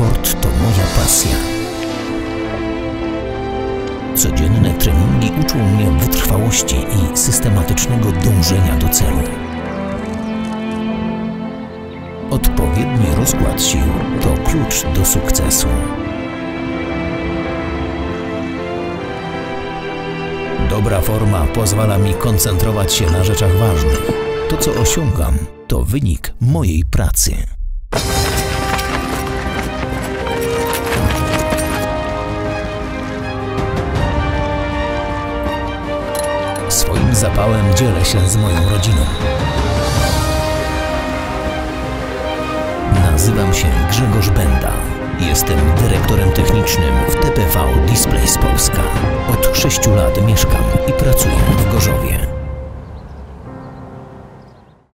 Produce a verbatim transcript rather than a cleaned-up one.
Sport to moja pasja. Codzienne treningi uczą mnie wytrwałości i systematycznego dążenia do celu. Odpowiedni rozkład sił to klucz do sukcesu. Dobra forma pozwala mi koncentrować się na rzeczach ważnych. To, co osiągam, to wynik mojej pracy. Swoim zapałem dzielę się z moją rodziną. Nazywam się Grzegorz Benda. Jestem dyrektorem technicznym w T P V Displays Polska. Od sześciu lat mieszkam i pracuję w Gorzowie.